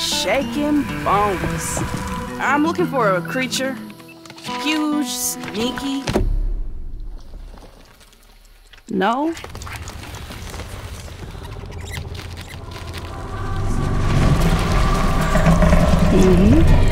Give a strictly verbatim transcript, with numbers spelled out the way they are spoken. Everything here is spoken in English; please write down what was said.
shaking bones. I'm looking for a creature. Huge, sneaky. No? Mm-hmm.